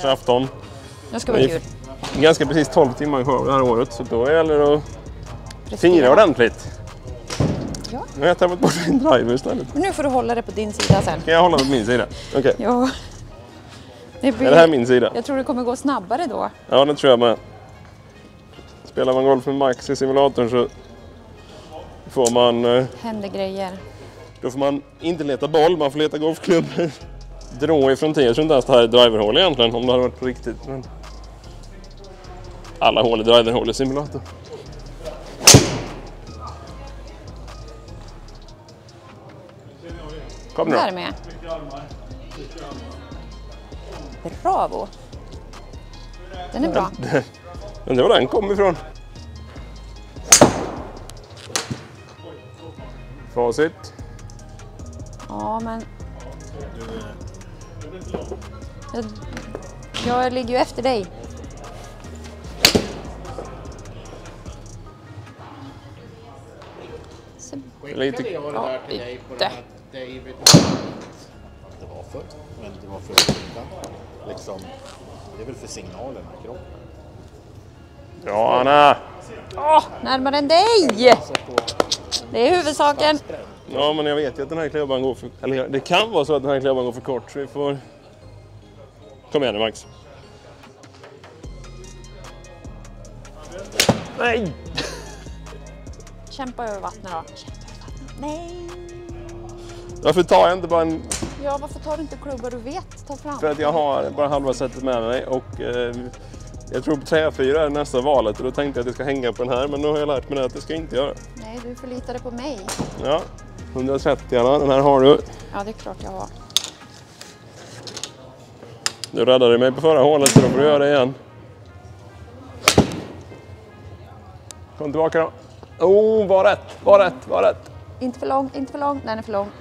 nyårsafton. Nu ska det vara kul. Ganska precis 12 timmar kvar det här året, så då gäller det att fira ordentligt. Ja. Nu har jag tappat bort min driver istället. Nu får du hålla det på din sida sen. Kan jag hålla på min sida? Okej. Okay. Ja. Är det här min sida? Jag tror det kommer gå snabbare då. Ja, det tror jag med. Spelar man golf med Max i simulatorn så får man... Händer grejer. Då får man inte leta boll, man får leta golfklubbor. Dra ifrån till. Jag tror inte ens det här är driverhål egentligen, om det hade varit på riktigt. Men... alla hål är driverhål i simulator. Kom nu. Där med. Bravo. Den är bra. Men det var den kom ifrån. Facit. Ja, men... Jag ligger ju efter dig. Lite... Jag var där till dig på det här David. Det var för, men det var för liksom, det är väl för signalerna i kroppen. Ja, Anna! Närmare än dig! Det är huvudsaken. Ja, men jag vet ju att den här klubban går för... eller det kan vara så att den här klubban går för kort, så vi får... Kom igen nu, Max. Nej! Kämpa över vattnet då. Nej! Varför tar jag inte bara en... Ja, varför tar du inte klubbar du vet? Ta fram. För att jag har bara halva sättet med mig och jag tror på 3-4 är nästa valet och då tänkte jag att jag ska hänga på den här, men nu har jag lärt mig det att det ska inte göra. Nej, du förlitar dig på mig. Ja, 130 Anna, den här har du. Ja, det är klart jag har. Du räddade mig på förra hålet så då får du göra det igen. Kom tillbaka då. Oh, var rätt. Inte för lång, inte för lång. Den är för lång.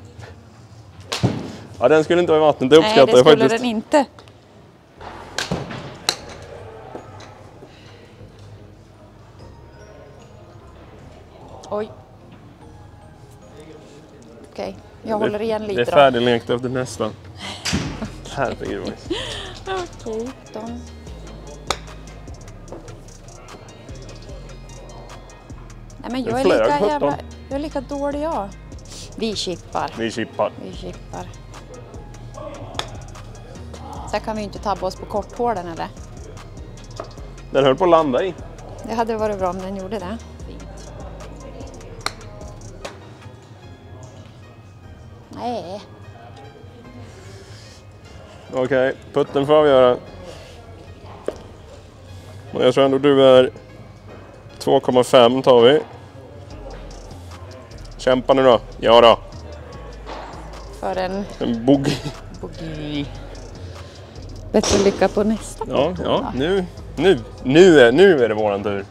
Ja, den skulle inte vara i vattnet, det uppskattar jag faktiskt. Nej, det skulle den inte. Oj. Okej, jag håller igen lite då. Det är färdiglekt efter nästan. Herregud. Okej, då. Nej, men jag är lika dålig jag. Vi chippar. Sen kan vi ju inte tabba oss på korthålen eller? Den höll på att landa i. Det hade varit bra om den gjorde det. Fint. Nej. Okej, putten får avgöra. Men jag tror ändå du är 2,5 tar vi. Kämpa nu då. Ja då. För en bogey. Bättre lycka på nästa. Ja, nu är det våran tur.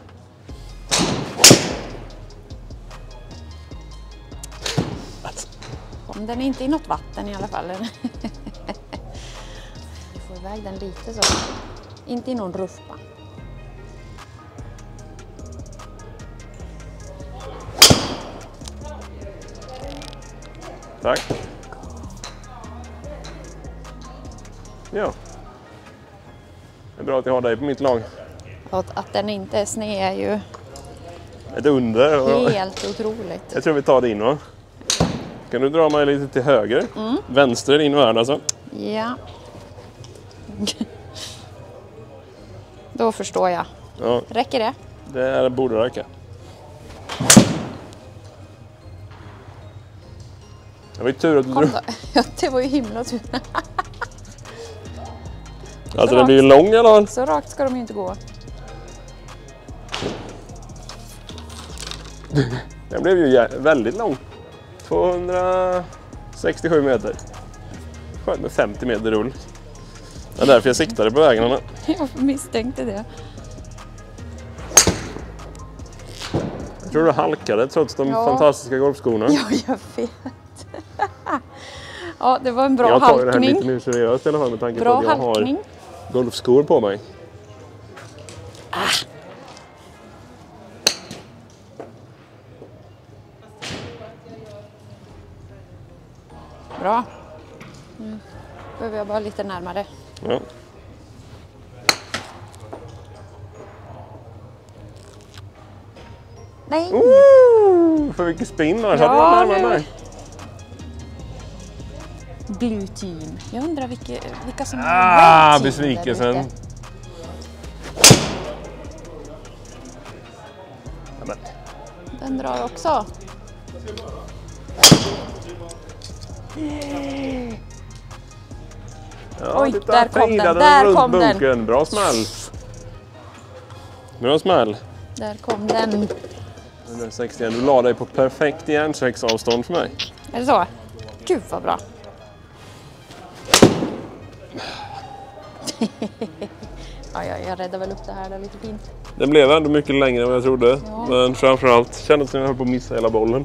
Om den är inte i något vatten i alla fall. Du får iväg den lite så. Inte i någon ruffa. Tack. Ja. Det är bra att jag har dig på mitt lag. Att den inte är sned är ju ett under. Helt otroligt. Jag tror vi tar det in, va? Kan du dra mig lite till höger? Vänster är din värld alltså. Ja. Då förstår jag. Ja. Räcker det? Det borde räcka. Det var ju tur att du drog. Ja, det var ju himla tur. Alltså den blir ju lång i alla fall. Så rakt ska de ju inte gå. Den blev ju väldigt lång. 267 meter. Skönt med 50 meter rull. Det är därför jag siktade på vägen. Jag misstänkte det. Jag tror du halkade trots de fantastiska golfskorna. Ja, jag vet. Ja, det var en bra halkning. Jag tar det här lite mer seriöst i alla fall med tanke på att jag har golfskor på mig. Bra. Behöver jag bara lite närmare. Ja. Nej! För mycket spinn annars hade jag närmare mig. Blue team. Jag undrar vilka som har red team. Besvikelsen. Amen. Den drar också. Ja, oj, där kom den. Där kom den. Bra smäll. Bra smäll. Där kom den. 161. Du la dig på perfekt järnsäcksavstånd för mig. Är det så? Gud vad bra. Ja, jag räddar väl upp det här, det är lite fint. Det blev ändå mycket längre än vad jag trodde. Ja. Men framförallt kändes det som jag höll på att missa hela bollen.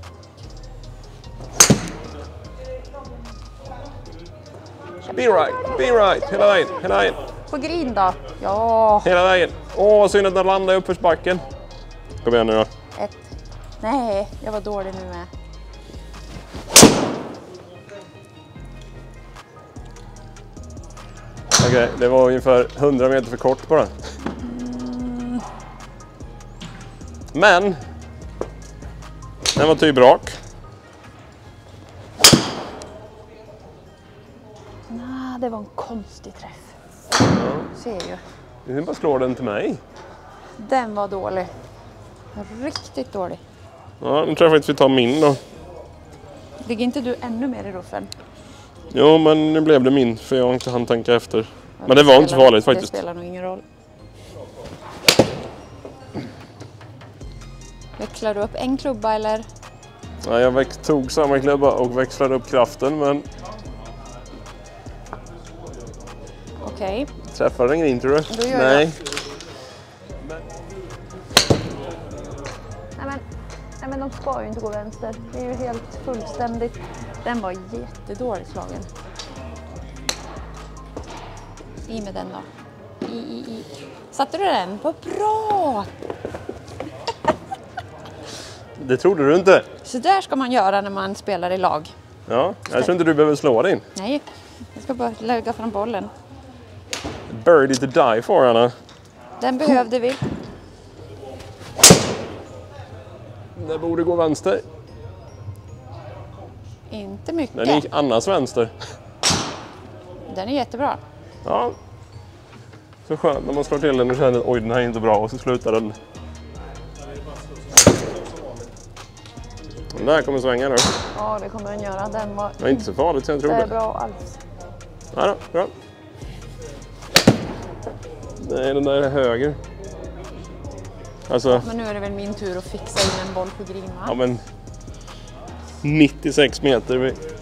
Be right, hela vägen. På green då? Ja. Hela vägen. Åh, synd att den landade i uppförsbacken. Kom igen nu då. Nej, jag var dålig nu med. Okej, det var ungefär 100 meter för kort bara. Men den var typ rak. Nej, det var en konstig träff. Ser ju. Du bara slår den till mig. Den var dålig. Riktigt dålig. Ja, nu tror jag faktiskt vi tar min då. Ligger inte du ännu mer i ruffen? Jo, men nu blev det min för jag inte hann tänka efter. Ja, men det var inte så farligt faktiskt. Det spelar nog ingen roll. Växlar du upp en klubba eller? Ja, jag tog samma klubba och växlade upp kraften, men... Okej. Träffar den in, tror du? Då gör Nej. Nej, men de ska ju inte gå vänster. Det är ju helt fullständigt. Den var jättedåligt slagen. I med den då. I. Satte du den? Vad bra! Det trodde du inte. Så där ska man göra när man spelar i lag. Ja, jag tror inte du behöver slå din. Nej, jag ska bara lägga fram bollen. Birdie to die for, Anna. Den behövde vi. Det borde gå vänster. Inte mycket. Den gick Annas vänster. Den är jättebra. Ja. Så skönt när man slår till den och känner att oj, den här är inte bra och så slutar den. Den där kommer svänga nu. Ja, det kommer den göra. Den var inte så farligt som jag trodde. Det är bra alls. Ja då, bra. Nej, den där är höger. Alltså, ja, men nu är det väl min tur att fixa in en boll på green, va? Ja, men 96 meter.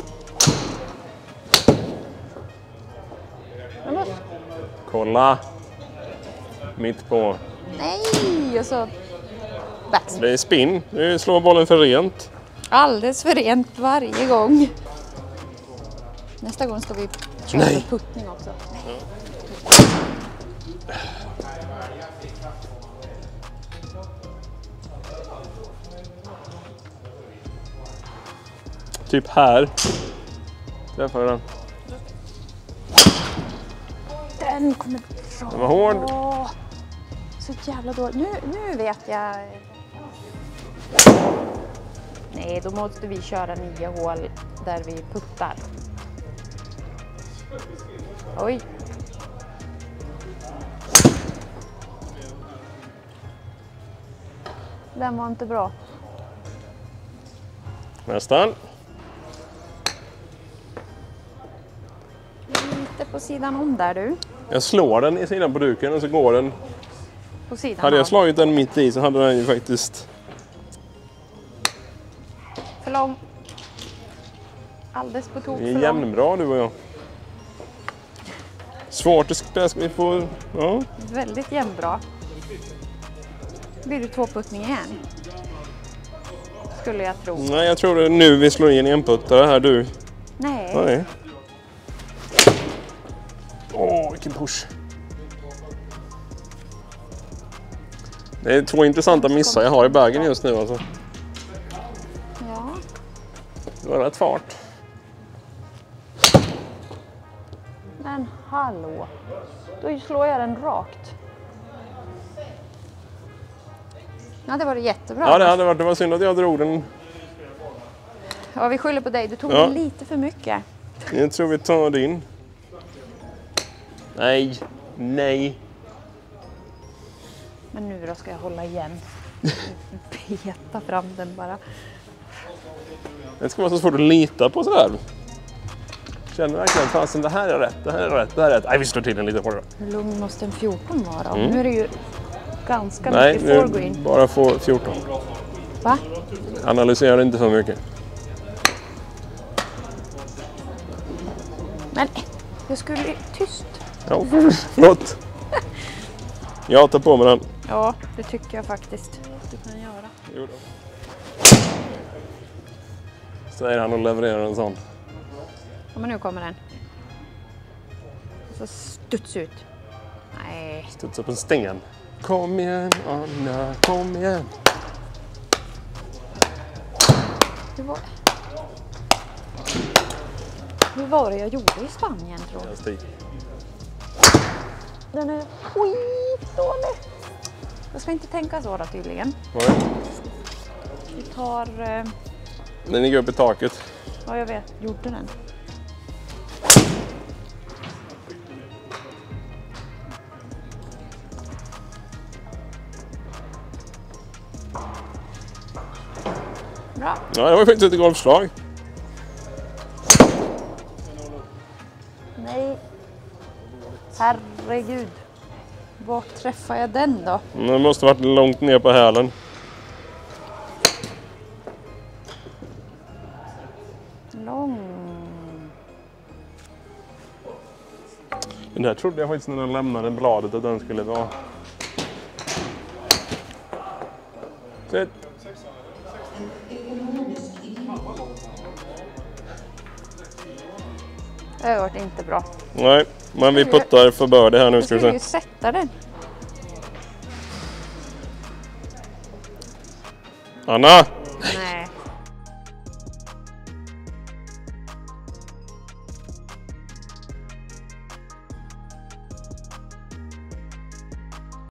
Men kolla. Mitt på. Nej, och så backspin. Det är spin. Du slår bollen för rent. Alldeles för rent varje gång. Nästa gång ska vi köra puttning också. Nej. Typ här. Träffar jag den. Den kommer bra. Den var hård. Så jävla dåligt. Nu vet jag. Nej, då måste vi köra 9 hål där vi puttar. Oj. Den var inte bra. Nästan. Lite på sidan om där du. Jag slår den i sidan på duken och så går den. På sidan hade jag slagit den mitt i så hade den ju faktiskt... För lång. Alldeles på tok för lång. lång. Jämnbra du och jag. Svårt att spela. Vi får... Ja. Väldigt jämnbra. Blir det 2 puttning igen? Skulle jag tro. Nej, jag tror det är nu vi slår in en puttare här du. Nej. Åh, vilken push. Det är 2 intressanta missar jag har i bagen just nu alltså. Ja. Det var rätt fart. Men hallå. Då slår jag den rakt. Ja, det var jättebra. Ja, det var synd att jag drog den. Ja, vi skyller på dig. Du tog Ja. den lite för mycket. Jag tror vi tar din. Nej. Men nu då ska jag hålla igen. Peta fram den bara. Det ska vara så svårt att lita på sådär. Känner verkligen, fasen det här är rätt, det här är rätt, det här är rätt. Nej, vi slår till den lite hårdare. Hur lugn måste en 14 vara? Nu är det ju ganska Nej, mycket nu foregreen. bara få 14. Va? Analysera inte för mycket. Men jag skulle ju tyst. Ja, förlåt. Jag tar på mig den. Ja, det tycker jag faktiskt du kan göra. Jo då. Säger han och levererar en sån. Ja, men nu kommer den. Så studs ut. Nej. Studs upp en sten. Kom igen, Anna, kom igen. Hur var det jag gjorde i Spanien, tror jag? Stig. Den är skitdålig. Jag ska inte tänka så då tydligen. Vad är det? Vi tar... Den gick upp i taket. Ja, jag vet. Gjorde den. Bra. Ja, det var faktiskt ett golfslag. Nej. Herregud. Var träffar jag den då? Den måste varit långt ner på hälen. Lång. Den där trodde jag faktiskt när den lämnade bladet att den skulle vara. Sitt. Det har varit inte bra. Nej, men vi puttar för börde här nu Jag ska vi skulle ju se. sätta den. Anna!